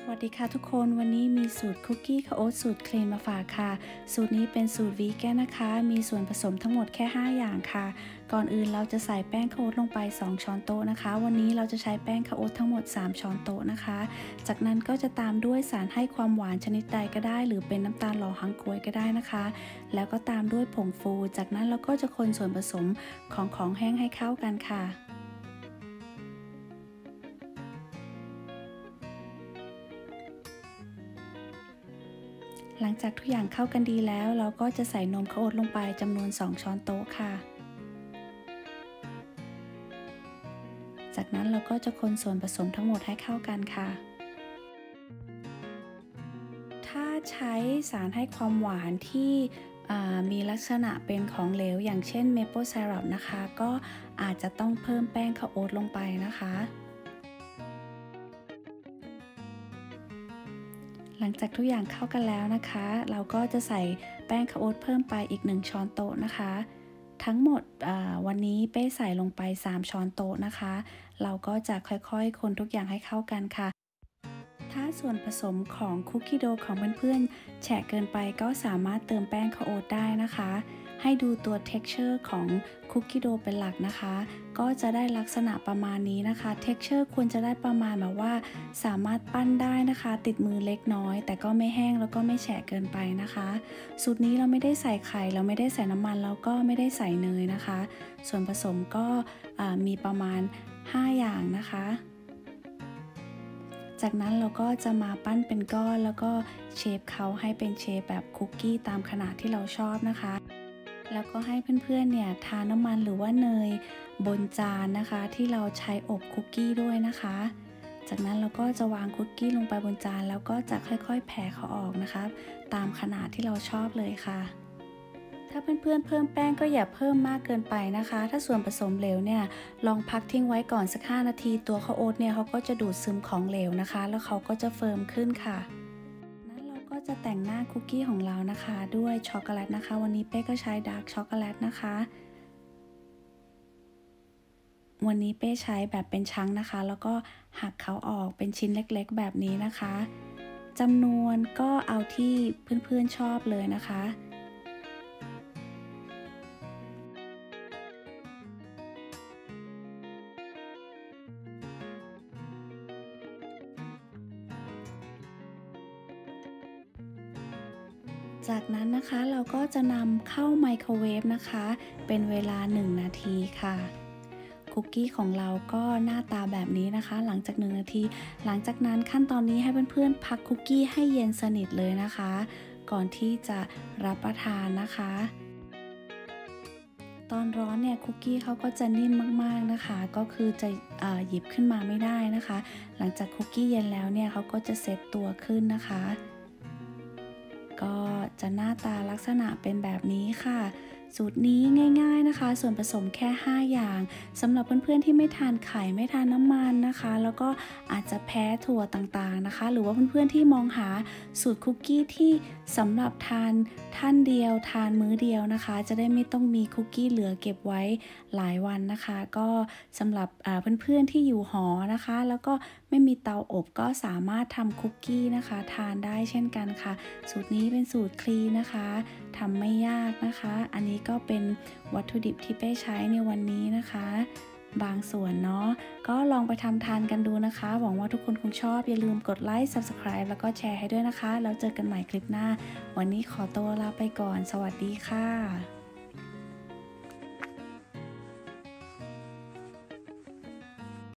วัสดีค่ะทุกคนวันนี้มีสูตรคุกกี้ข้าวโอ๊ตสูตรคลีนมาฝากค่ะสูตรนี้เป็นสูตรวีแกนนะคะมีส่วนผสมทั้งหมดแค่5อย่างค่ะก่อนอื่นเราจะใส่แป้งข้าวโอ๊ตลงไป2ช้อนโต๊ะนะคะวันนี้เราจะใช้แป้งข้าวโอ๊ตทั้งหมด3ช้อนโต๊ะนะคะจากนั้นก็จะตามด้วยสารให้ความหวานชนิดใดก็ได้หรือเป็นน้ำตาลหล่อฮังก๊วยก็ได้นะคะแล้วก็ตามด้วยผงฟูจากนั้นเราก็จะคนส่วนผสมของแห้งให้เข้ากันค่ะหลังจากทุกอย่างเข้ากันดีแล้วเราก็จะใส่นมข้าวโอ๊ตลงไปจำนวน2ช้อนโต๊ะค่ะจากนั้นเราก็จะคนส่วนผสมทั้งหมดให้เข้ากันค่ะถ้าใช้สารให้ความหวานที่มีลักษณะเป็นของเหลวอย่างเช่นเมเปิลไซรัปนะคะก็อาจจะต้องเพิ่มแป้งข้าวโอ๊ตลงไปนะคะหลังจากทุกอย่างเข้ากันแล้วนะคะเราก็จะใส่แป้งข้าวโอ๊ตเพิ่มไปอีก1ช้อนโต๊ะนะคะทั้งหมดวันนี้เป้ใส่ลงไป3ช้อนโต๊ะนะคะเราก็จะค่อยๆคนทุกอย่างให้เข้ากันค่ะถ้าส่วนผสมของคุกกี้โดของเพื่อนๆแฉะเกินไปก็สามารถเติมแป้งข้าวโอ๊ตได้นะคะให้ดูตัว texture ของคุกกี้โดเป็นหลักนะคะก็จะได้ลักษณะประมาณนี้นะคะ texture ควรจะได้ประมาณแบบว่าสามารถปั้นได้นะคะติดมือเล็กน้อยแต่ก็ไม่แห้งแล้วก็ไม่แฉะเกินไปนะคะสูตรนี้เราไม่ได้ใส่ไข่เราไม่ได้ใส่น้ำมันแล้วก็ไม่ได้ใส่เนยนะคะส่วนผสมก็มีประมาณ5อย่างนะคะจากนั้นเราก็จะมาปั้นเป็นก้อนแล้วก็เชฟเขาให้เป็นเชฟแบบคุกกี้ตามขนาดที่เราชอบนะคะแล้วก็ให้เพื่อนๆเนี่ยทาน้ำมันหรือว่าเนยบนจานนะคะที่เราใช้อบคุกกี้ด้วยนะคะจากนั้นเราก็จะวางคุกกี้ลงไปบนจานแล้วก็จะค่อยๆแผ่เขาออกนะคะตามขนาดที่เราชอบเลยค่ะถ้าเพื่อนๆเพิ่มแป้งก็อย่าเพิ่มมากเกินไปนะคะถ้าส่วนผสมเหลวเนี่ยลองพักทิ้งไว้ก่อนสัก5นาทีตัวข้าวโอ๊ตเนี่ยเขาก็จะดูดซึมของเหลวนะคะแล้วเขาก็จะเฟิร์มขึ้นค่ะนั้นเราก็จะแต่งหน้าคุกกี้ของเรานะคะด้วยช็อกโกแลตนะคะวันนี้เป้ก็ใช้ดาร์กช็อกโกแลตนะคะวันนี้เป้ใช้แบบเป็นชั้งนะคะแล้วก็หักเขาออกเป็นชิ้นเล็กๆแบบนี้นะคะจำนวนก็เอาที่เพื่อนๆชอบเลยนะคะจากนั้นนะคะเราก็จะนำเข้าไมโครเวฟนะคะเป็นเวลา1นาทีค่ะคุกกี้ของเราก็หน้าตาแบบนี้นะคะหลังจาก1นาทีหลังจากนั้นขั้นตอนนี้ให้เพื่อนๆพักคุกกี้ให้เย็นสนิทเลยนะคะก่อนที่จะรับประทานนะคะตอนร้อนเนี่ยคุกกี้เขาก็จะนิ่มมากๆนะคะก็คือจะหยิบขึ้นมาไม่ได้นะคะหลังจากคุกกี้เย็นแล้วเนี่ยเขาก็จะเซตตัวขึ้นนะคะก็จะหน้าตาลักษณะเป็นแบบนี้ค่ะสูตรนี้ง่ายๆนะคะส่วนผสมแค่5อย่างสำหรับเพื่อนๆที่ไม่ทานไข่ไม่ทานน้ำมันนะคะแล้วก็อาจจะแพ้ถั่วต่างๆนะคะหรือว่าเพื่อนๆที่มองหาสูตรคุกกี้ที่สำหรับทานท่านเดียวทานมื้อเดียวนะคะจะได้ไม่ต้องมีคุกกี้เหลือเก็บไว้หลายวันนะคะก็สำหรับเพื่อนๆที่อยู่หอนะคะแล้วก็ไม่มีเตาอบก็สามารถทำคุกกี้นะคะทานได้เช่นกันค่ะสูตรนี้เป็นสูตรคลีนนะคะทำไม่ยากนะคะอันนี้ก็เป็นวัตถุดิบที่เป้ใช้ในวันนี้นะคะบางส่วนเนาะก็ลองไปทำทานกันดูนะคะหวังว่าทุกคนคงชอบอย่าลืมกดไลค์ Subscribe แล้วก็แชร์ให้ด้วยนะคะแล้วเจอกันใหม่คลิปหน้าวันนี้ขอตัวลาไปก่อนสวัสดีค่ะ